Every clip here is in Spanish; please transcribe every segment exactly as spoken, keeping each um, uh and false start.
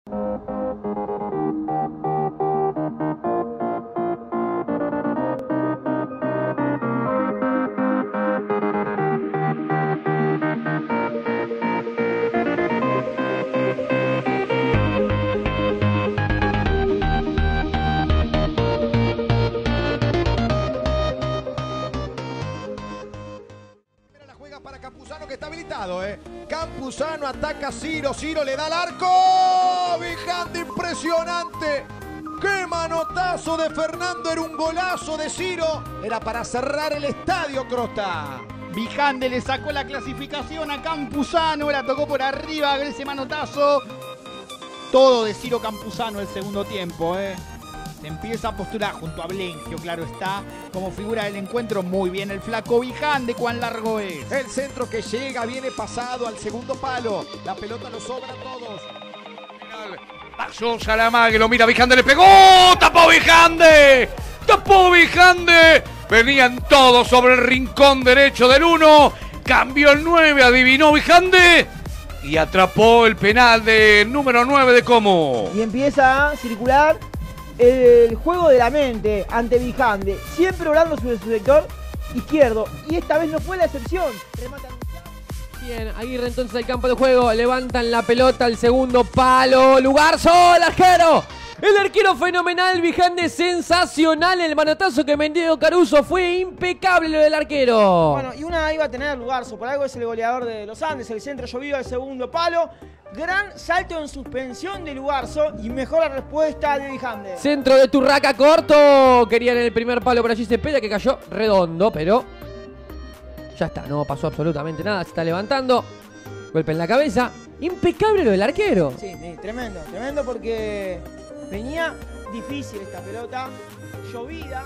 Para Campuzano, que está habilitado, ¿eh? Campuzano ataca a Ciro, Ciro le da al arco. Vigande, impresionante. ¡Qué manotazo de Fernando! Era un golazo de Ciro. Era para cerrar el estadio, Crosta. Vigande le sacó la clasificación a Campuzano, la tocó por arriba, ese manotazo. Todo de Ciro Campuzano el segundo tiempo, ¿eh? Se empieza a postular junto a Blengio, claro está, como figura del encuentro. Muy bien el flaco Vigande, cuán largo es. El centro que llega, viene pasado al segundo palo. La pelota lo sobra a todos. Pasó Salamague, lo mira Vigande, le pegó. ¡Tapó Vigande! ¡Tapó Vigande! Venían todos sobre el rincón derecho del uno. Cambió el nueve, adivinó Vigande. Y atrapó el penal del número nueve de Como. Y empieza a circular el juego de la mente ante Vigande, siempre orando sobre su sector izquierdo, y esta vez no fue la excepción. Remata. Bien, Aguirre entonces al campo de juego, levantan la pelota al segundo palo, Lugarzo, el arquero. El arquero fenomenal, Vigande sensacional, el manotazo que metió Caruso fue impecable lo del arquero. Bueno, y una iba a tener Lugarzo, por algo es el goleador de los Andes, el centro llovido al segundo palo. Gran salto en suspensión de Lugarzo y mejor respuesta de Vigande. Centro de Turraca corto, querían el primer palo por allí Cepeda, que cayó redondo, pero ya está, no pasó absolutamente nada, se está levantando. Golpe en la cabeza, impecable lo del arquero. Sí, sí, tremendo, tremendo porque venía difícil esta pelota, llovida.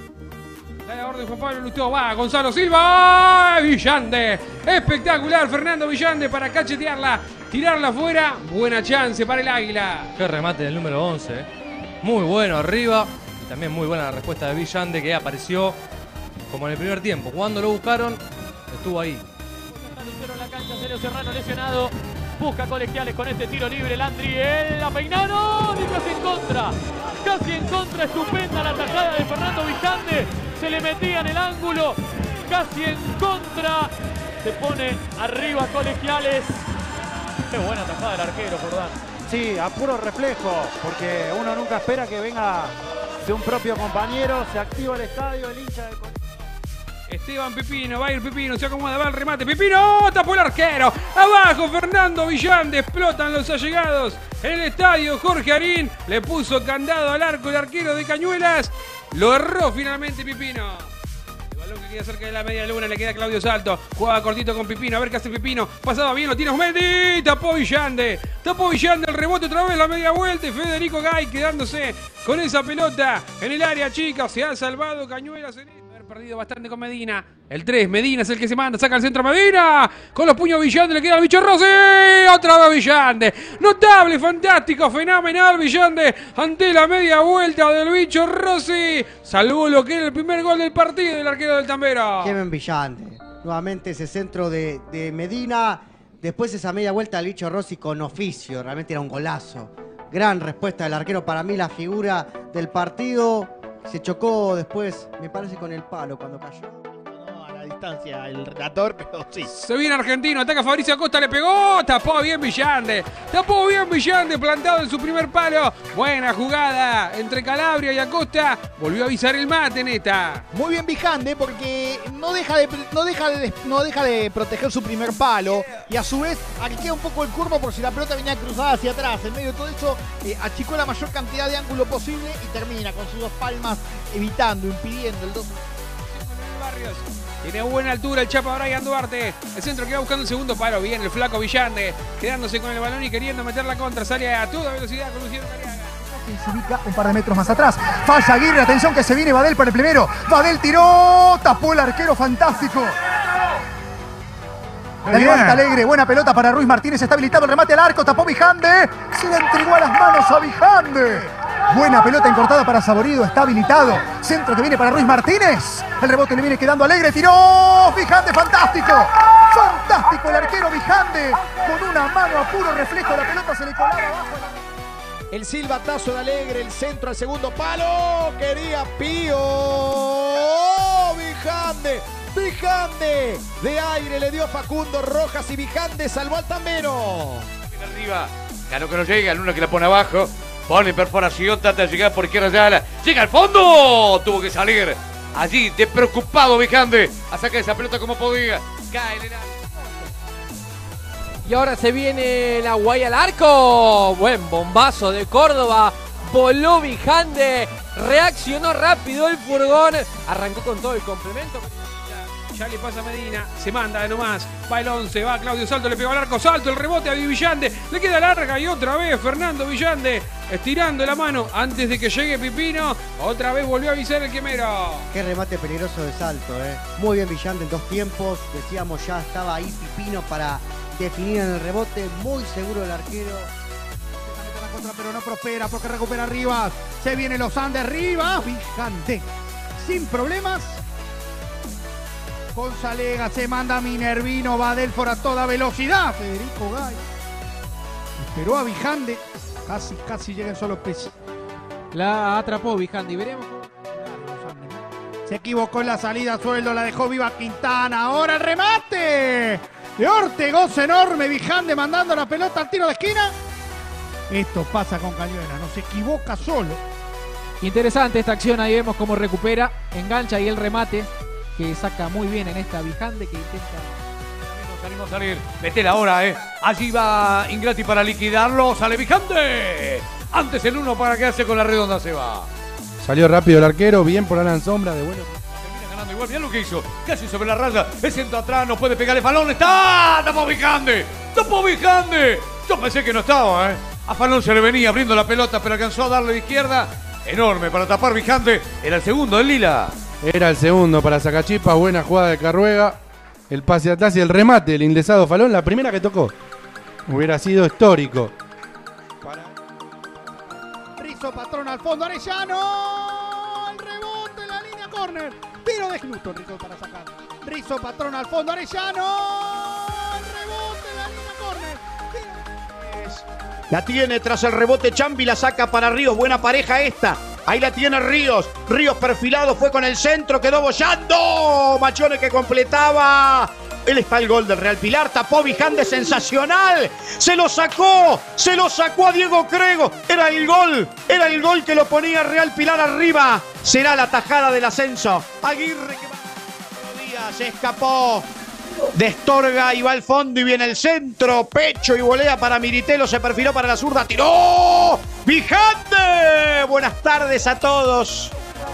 Da la orden Juan Pablo Lustó, va Gonzalo Silva, Vigande, espectacular Fernando Vigande para cachetearla, tirarla afuera, buena chance para el Águila. Qué remate del número once, ¿eh? Muy bueno arriba, y también muy buena la respuesta de Vigande, que apareció como en el primer tiempo, cuando lo buscaron, estuvo ahí. En la cancha, Celio Serrano lesionado, busca Colegiales con este tiro libre, Landry, el la peinaron y casi en contra, casi en contra, estupenda la tajada de Fernando Vigande. Se le metía en el ángulo, casi en contra, se pone arriba Colegiales. Qué buena tajada del arquero, Jordán. Sí, a puro reflejo, porque uno nunca espera que venga de un propio compañero, se activa el estadio, el hincha del Colegiales. Esteban Pipino, va a ir Pipino, se acomoda, va el remate, Pipino, tapó el arquero, abajo Fernando Vigande, explotan los allegados en el estadio, Jorge Arín le puso candado al arco el arquero de Cañuelas, lo erró finalmente Pipino. El balón que queda cerca de la media luna, le queda a Claudio Salto, jugaba cortito con Pipino, a ver qué hace Pipino, pasaba bien, lo tiene Osmendi, tapó Vigande, tapó Vigande, el rebote otra vez, la media vuelta, y Federico Gay quedándose con esa pelota en el área chica, se ha salvado Cañuelas en esto. Perdido bastante con Medina. El tres, Medina es el que se manda, saca el centro Medina. Con los puños Vigande, le queda al bicho Rossi. Otra vez Vigande. Notable, fantástico, fenomenal Vigande. Ante la media vuelta del bicho Rossi. Salvó lo que era el primer gol del partido del arquero del Tambero. Kevin Vigande. Nuevamente ese centro de, de Medina. Después esa media vuelta del bicho Rossi con oficio. Realmente era un golazo. Gran respuesta del arquero. Para mí la figura del partido. Se chocó después, me parece, con el palo cuando cayó. No, a la distancia el relator, pero sí. Se viene Argentino, ataca Fabricio Acosta, le pegó, tapó bien Vigande. Tapó bien Vigande, plantado en su primer palo. Buena jugada entre Calabria y Acosta. Volvió a avisar el mate, neta. Muy bien Vigande porque no deja de, no deja de, no deja de proteger su primer palo. Y a su vez arquea un poco el curvo por si la pelota venía cruzada hacia atrás. En medio de todo eso, eh, achicó la mayor cantidad de ángulo posible y termina con sus dos palmas evitando, impidiendo el dos. Barrios. Tiene buena altura el Chapa Brian Duarte. El centro que va buscando el segundo palo. Bien, el flaco Vigande. Quedándose con el balón y queriendo meter la contra. Sale a toda velocidad con Luciano Cariaga. Se ubica un par de metros más atrás. Falla Aguirre, atención que se viene Badel para el primero. Badel tiró, tapó el arquero, fantástico. La levanta Alegre, buena pelota para Ruiz Martínez, está habilitado el remate al arco, tapó Vigande. Se la entregó a las manos a Vigande. Buena pelota encortada para Saborido, está habilitado. Centro que viene para Ruiz Martínez. El rebote le viene quedando Alegre, tiró. Vigande, fantástico. Fantástico el arquero Vigande. Con una mano a puro reflejo, la pelota se le colaba abajo. El silbatazo de Alegre, el centro al segundo palo. Quería Pío. ¡Oh, Vigande! Vigande de aire le dio Facundo Rojas y Vigande salvó al tambero. Arriba, Cano que no llega, Luna que la pone abajo. Pone perforación, trata de llegar por izquierda ya. Llega al fondo. Tuvo que salir allí de preocupado Vigande a sacar esa pelota como podía. Cae en el área. Y ahora se viene la guay al arco. Buen bombazo de Córdoba. Voló Vigande. Reaccionó rápido el furgón. Arrancó con todo el complemento. Ya le pasa a Medina, se manda de nomás, va el once, va Claudio Salto, le pegó al arco, Salto, el rebote a Villande, le queda larga y otra vez Fernando Villande estirando la mano antes de que llegue Pipino, otra vez volvió a avisar el quemero. Qué remate peligroso de Salto, eh. Muy bien Villande en dos tiempos, decíamos ya estaba ahí Pipino para definir en el rebote, muy seguro el arquero. Pero no prospera porque recupera Rivas. Se viene los Andes, Rivas, Vigande. Sin problemas. Gonzalega se manda a Minervino, va Delfor a toda velocidad. Federico Gay esperó a Vigande. Casi, casi llega en solo peso. La atrapó Vigande y veremos. Se equivocó en la salida, Sueldo la dejó viva Quintana. Ahora el remate de Ortegos enorme. Vigande mandando la pelota al tiro de esquina. Esto pasa con Cañuela, no se equivoca solo. Interesante esta acción, ahí vemos cómo recupera, engancha y el remate que saca muy bien en esta Vigande que intenta... Salimos a salir, metela ahora, eh. Allí va Ingrati para liquidarlo, sale Vigande. Antes el uno para quedarse con la redonda se va. Salió rápido el arquero, bien por Alan Sombra, de bueno. Termina ganando igual, mirá lo que hizo. Casi sobre la raya, el centro atrás, no puede pegarle Falón, está, tapó Vigande, tapó Vigande. Yo pensé que no estaba, eh. A Falón se le venía abriendo la pelota, pero alcanzó a darle de izquierda. Enorme para tapar Vigande. Era el segundo del Lila. Era el segundo para Sacachipa. Buena jugada de Carruega. El pase atrás y el remate. El indesado Falón. La primera que tocó. Hubiera sido histórico. Rizzo Patrón al fondo. Arellano. El rebote en la línea córner. Tiro de Newton. Rizzo para sacar. Rizzo Patrón al fondo. Arellano. El rebote en la línea córner. La tiene tras el rebote Chambi, la saca para Ríos. Buena pareja esta. Ahí la tiene Ríos. Ríos perfilado, fue con el centro, quedó bollando. Machone que completaba. Él está el gol del Real Pilar. Tapó Vigande, sensacional. Se lo sacó. Se lo sacó a Diego Crego. Era el gol. Era el gol que lo ponía Real Pilar arriba. Será la tajada del ascenso. Aguirre que va. Se escapó. Destorga y va al fondo y viene el centro, pecho y volea para Miritelo, se perfiló para la zurda, tiró Vigande. Buenas tardes a todos.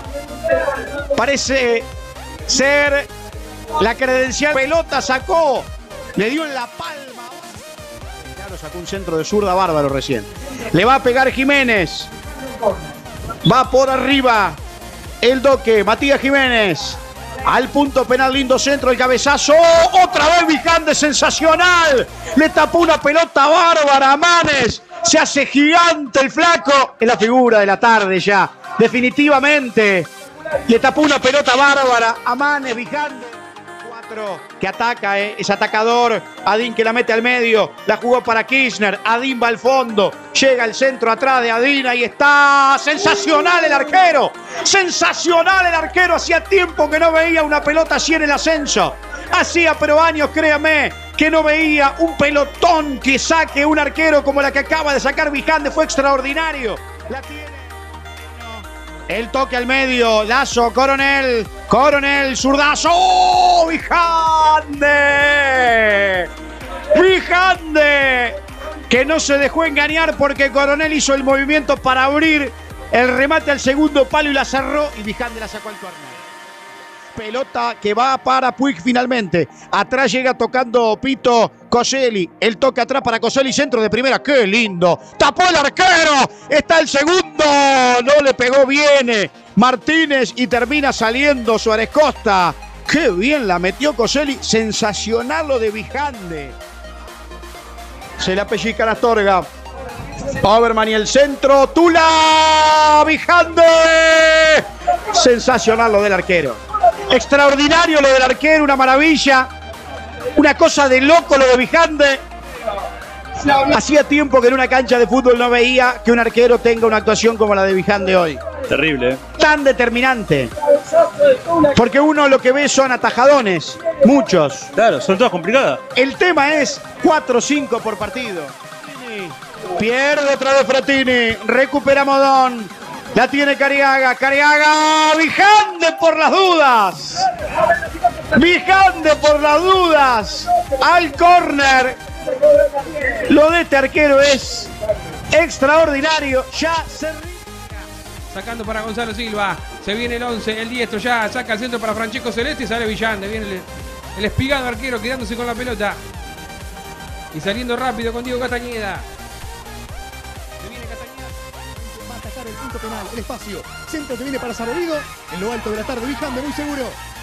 Parece ser la credencial. Pelota sacó, le dio en la palma. Claro, sacó un centro de zurda bárbaro recién. Le va a pegar Jiménez. Va por arriba el Doque, Matías Jiménez. Al punto penal, lindo centro, el cabezazo. Otra vez Vigande, sensacional. Le tapó una pelota bárbara a Manes. Se hace gigante el flaco. Es la figura de la tarde ya. Definitivamente. Le tapó una pelota bárbara a Manes, Vigande. Que ataca, eh, es atacador. Adín que la mete al medio. La jugó para Kirchner. Adín va al fondo. Llega el centro atrás de Adín. Ahí está. Sensacional el arquero. Sensacional el arquero. Hacía tiempo que no veía una pelota así en el ascenso. Hacía pero años, créame, que no veía un pelotón que saque un arquero como la que acaba de sacar Vigande. Fue extraordinario. La tiene. El toque al medio, Lazo, Coronel, Coronel, zurdazo, ¡oh! ¡Vigande! ¡Vigande! Que no se dejó engañar porque Coronel hizo el movimiento para abrir el remate al segundo palo y la cerró y Vigande la sacó al córner. Pelota que va para Puig finalmente. Atrás llega tocando Pito Coselli. El toque atrás para Coselli, centro de primera. ¡Qué lindo! ¡Tapó el arquero! Está el segundo. No le pegó bien Martínez y termina saliendo Suárez Costa. ¡Qué bien la metió Coselli! Sensacional lo de Vigande. Se la pellizca la Astorga. Oberman y el centro. ¡Tula! ¡Vigande! Sensacional lo del arquero. Extraordinario lo del arquero, una maravilla. Una cosa de loco lo de Vigande. Hacía tiempo que en una cancha de fútbol no veía que un arquero tenga una actuación como la de Vigande hoy. Terrible, ¿eh? Tan determinante. Porque uno lo que ve son atajadones, muchos. Claro, son todas complicadas. El tema es cuatro o cinco por partido. Pierde otra vez Fratini, recupera Modón. La tiene Cariaga, Cariaga, Vigande por las dudas. Vigande por las dudas. Al córner. Lo de este arquero es extraordinario. Ya se... Sacando para Gonzalo Silva. Se viene el once, el diestro ya. Saca el centro para Francesco Celeste y sale Vigande. Viene el, el espigado arquero quedándose con la pelota. Y saliendo rápido con Diego Castañeda. El punto penal, el espacio, centro que viene para Saborido, en lo alto de la tarde, Vigande muy seguro.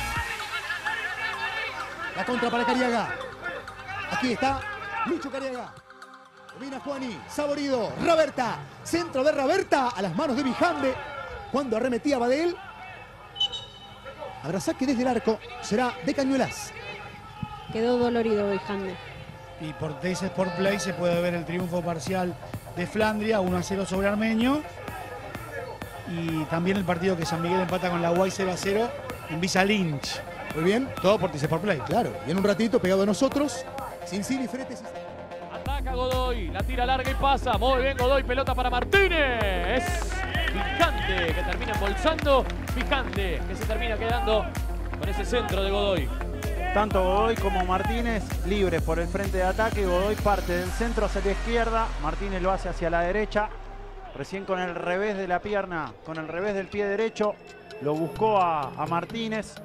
La contra para Cariaga. Aquí está Lucho Cariaga. Viene Juani, Saborido, Raberta, centro de Raberta a las manos de Vigande. Cuando arremetía Badel. Habrá saque desde el arco, será de Cañuelas. Quedó dolorido Vigande. Y por D S Sport Play se puede ver el triunfo parcial de Flandria, uno a cero sobre Armenio. Y también el partido que San Miguel empata con la U A I cero a cero en Visa Lynch. Muy bien. Todo por D S Sport Play. Claro. Y en un ratito, pegado a nosotros, sin y Fretes. Ataca Godoy, la tira larga y pasa. Muy bien Godoy, pelota para Martínez. Vigande que termina embolsando. Vigande que se termina quedando con ese centro de Godoy. Tanto Godoy como Martínez libres por el frente de ataque. Godoy parte del centro hacia la izquierda. Martínez lo hace hacia la derecha. Recién con el revés de la pierna, con el revés del pie derecho, lo buscó a, a Martínez.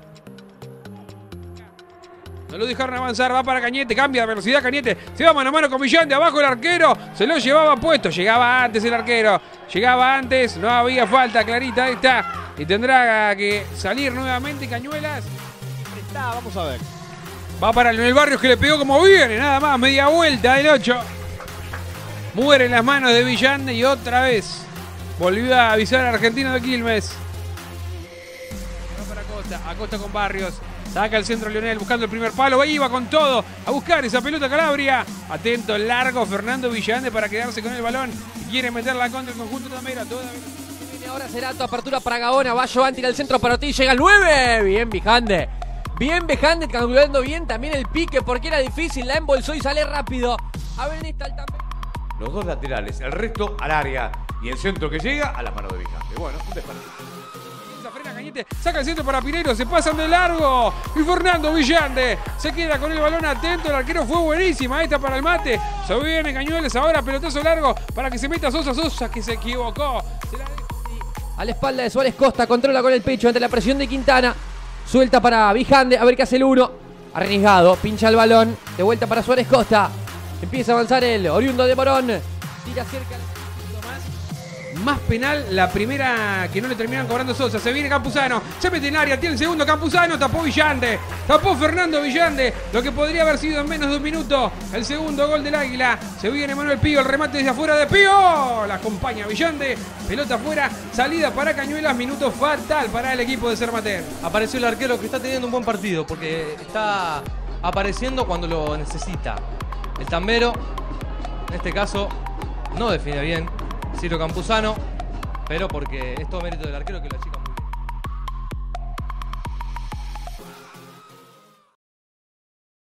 No lo dejaron avanzar, va para Cañete, cambia de velocidad Cañete, se va mano a mano con Vigande, abajo el arquero, se lo llevaba puesto, llegaba antes el arquero, llegaba antes, no había falta, clarita, ahí está, y tendrá que salir nuevamente Cañuelas. Está, vamos a ver. Va para Leonel Barrios que le pegó como viene, nada más, media vuelta del ocho. Muere en las manos de Vigande y otra vez volvió a avisar a Argentino de Quilmes. Va para Acosta, Acosta con Barrios. Saca el centro Leonel buscando el primer palo. Iba con todo a buscar esa pelota Calabria. Atento, largo Fernando Vigande para quedarse con el balón. Quiere meterla contra el conjunto Tamera. Todavía. Viene ahora Cerato, apertura para Gaona. Va Giovanni, tira el centro para ti. Llega el nueve. Bien Vigande. Bien Vigande, calculando bien también el pique porque era difícil. La embolsó y sale rápido. A ver, está el también. Los dos laterales, el resto al área y el centro que llega a la mano de Vigande. Bueno, un desperdicio. La frena Cañete, saca el centro para Pineiro, se pasan de largo. Y Fernando Vigande se queda con el balón atento. El arquero fue buenísima. Ahí está para el mate. Se viene Cañuelas ahora, pelotazo largo para que se meta Sosa. Sosa que se equivocó. Se la... A la espalda de Suárez Costa, controla con el pecho ante la presión de Quintana. Suelta para Vigande, a ver qué hace el uno. Arriesgado, pincha el balón. De vuelta para Suárez Costa. Empieza a avanzar el oriundo de Morón. Tira cerca. Más penal la primera que no le terminan cobrando Sosa. Se viene Campuzano. Se mete en área. Tiene el segundo Campuzano. Tapó Vigande. Tapó Fernando Vigande. Lo que podría haber sido en menos de un minuto. El segundo gol del Águila. Se viene Manuel Pío. El remate desde afuera de Pío. La acompaña Vigande. Pelota afuera. Salida para Cañuelas. Minuto fatal para el equipo de Sermater. Apareció el arquero que está teniendo un buen partido porque está apareciendo cuando lo necesita. El Tambero, en este caso, no define bien Ciro Campuzano, pero porque es todo mérito del arquero que la chica